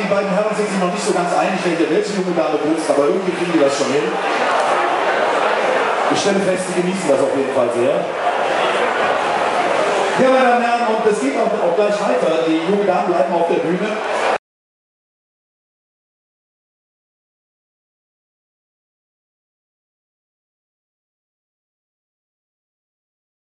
die beiden Herren sind sich noch nicht so ganz einig, welche junge Dame putzt, aber irgendwie kriegen die das schon hin. Ich stelle fest, die genießen das auf jeden Fall sehr. Ja, meine Damen und Herren, und es geht auch gleich weiter. Die jungen Damen bleiben auf der Bühne.